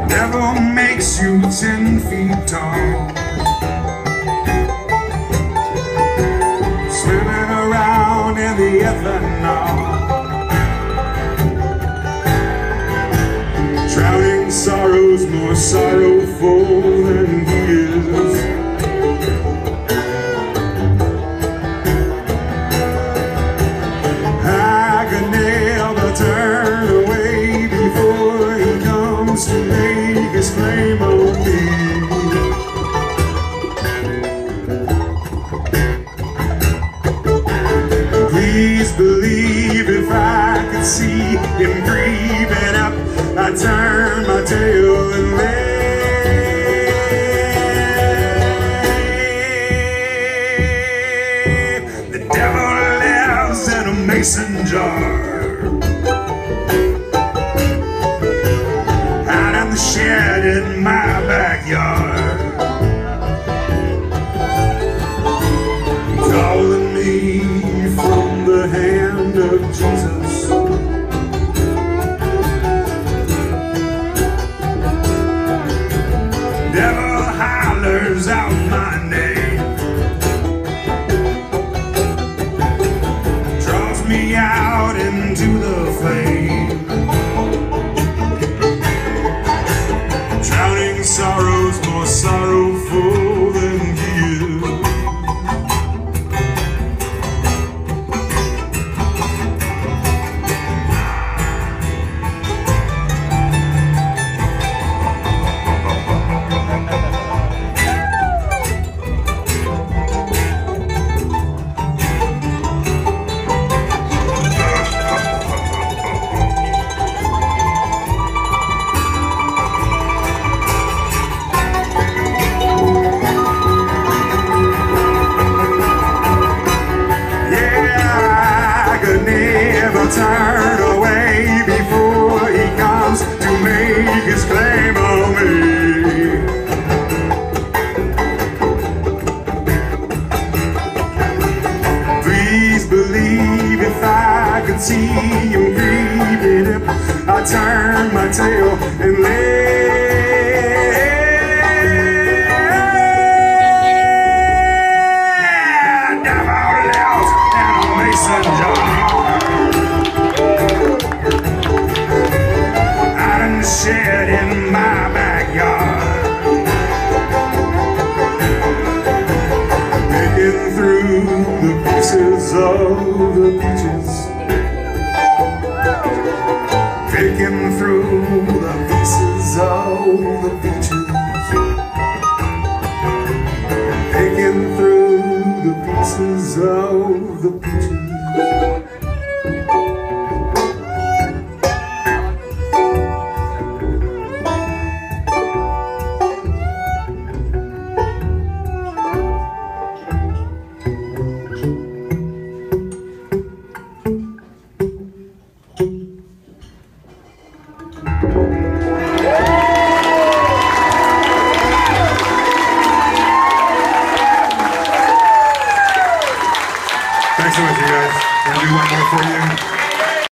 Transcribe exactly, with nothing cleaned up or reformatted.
Devil makes you ten feet tall, swimming around in the ethanol, drowning sorrows more sorrowful than he is. I could never turn away before he comes to make his claim on me. Please believe if I could see him creeping up, I'd turn my tail and leave. The devil lives in a mason jar, out in the shed in my backyard, calling me from the hand of Jesus. Devil hollers out my name, draws me out into the flame, drowning sorrows more sorrowful than you. Turn away before he comes to make his claim on me. Please believe if I could see him creeping up, I'd turn my tail and leave. Devil lives in a mason jar, shed in my backyard, picking through the pieces of the peaches, picking through the pieces of the peaches.